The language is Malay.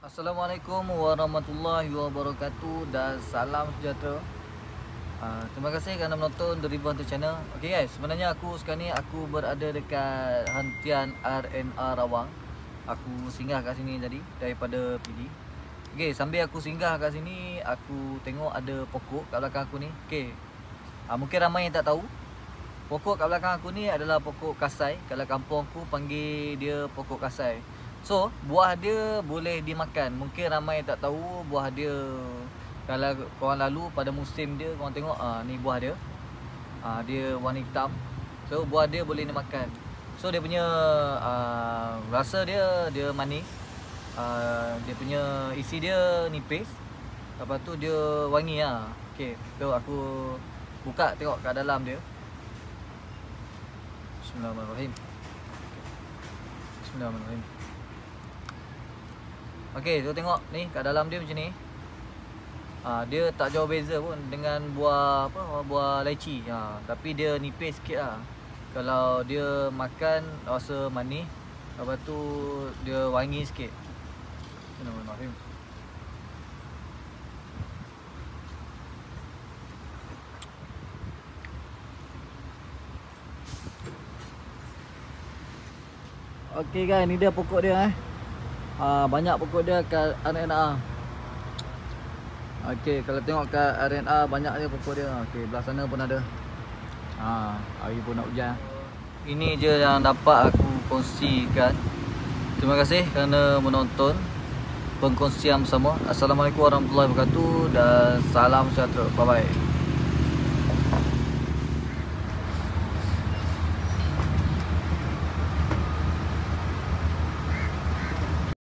Assalamualaikum warahmatullahi wabarakatuh dan salam sejahtera. Terima kasih kerana menonton The Ribbon Tu Channel. Okay guys, sebenarnya aku sekarang ni aku berada dekat Hantian RNR Rawang. Aku singgah kat sini tadi daripada PD. Okay, sambil aku singgah kat sini, aku tengok ada pokok kat belakang aku ni. Okay, mungkin ramai yang tak tahu, pokok kat belakang aku ni adalah pokok kasai. Kalau kampung aku panggil dia pokok kasai. So, buah dia boleh dimakan. Mungkin ramai tak tahu buah dia. Kalau korang lalu pada musim dia, korang tengok ni buah dia. Dia warna hitam. So, buah dia boleh dimakan. So, dia punya rasa dia manis. Dia punya isi dia nipis. Lepas tu dia wangi lah. Okay, so aku buka tengok kat dalam dia. Bismillahirrahmanirrahim. Bismillahirrahmanirrahim. Okey, so tengok ni kat dalam dia macam ni. Dia tak jauh beza pun dengan buah buah lychee. Tapi dia nipis sikit lah. Kalau dia makan rasa manis, lepas tu dia wangi sikit. Bismillahirrahmanirrahim. Okey guys, ni dia pokok dia banyak pokok dia kat RNR. Okey, kalau tengok kat RNR banyak je pokok dia. Okey, belah sana pun ada. Hari pun nak hujan. Ini je yang dapat aku kongsikan. Terima kasih kerana menonton pengkongsian bersama. Assalamualaikum warahmatullahi wabarakatuh dan salam sejahtera. Bye bye.